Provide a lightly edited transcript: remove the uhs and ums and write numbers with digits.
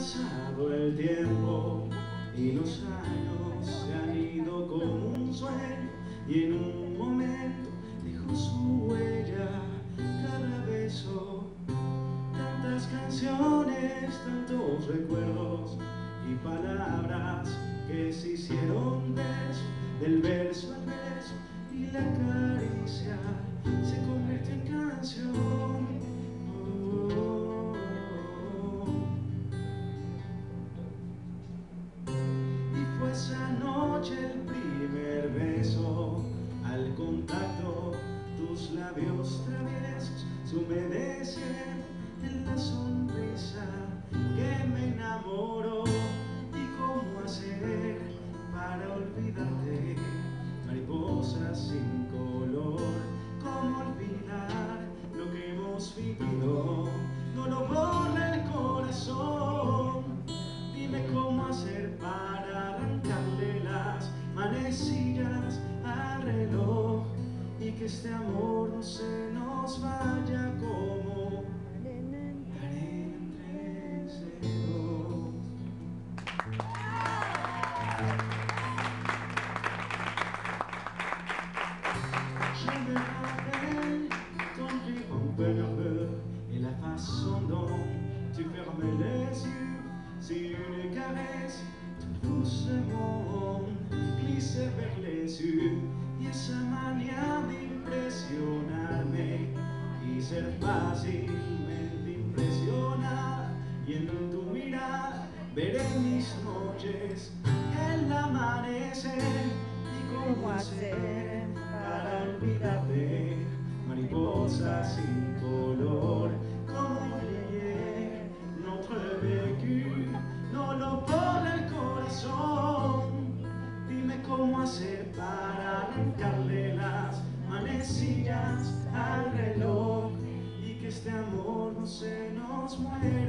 Pasado el tiempo y los años se han ido como un sueño, y en un momento dejó su huella cada beso. Tantas canciones, tantos recuerdos y palabras que se hicieron verso, del verso al verso, y la caricia se convirtió en canción. Esa noche el primer beso, al contacto tus labios traviesos se humedecen en la sonrisa que me enamoró. ¿Y cómo hacer para olvidarte? Mariposas sin color, ¿cómo olvidar lo que hemos vivido? No lo borra el corazón. Dime cómo hacer para arrancarle las manecillas al reloj y que este amor no se nos vaya como arena entre dedos. Je me rappelle ton rire en peine et la façon dont tu fermes les yeux. Si une caresse tout doucement glisse vers les yeux, y esa manía de impresionarme y ser fácilmente impresionada, y en tu mirada veré mis noches, el amanecer. ¿Y cómo hacer para olvidarte? Mariposas sin color, como brillait notre vécu, no lo borra el corazón. Dime cómo hacer para arrancarle las manecillas al reloj y que este amor no se nos muera.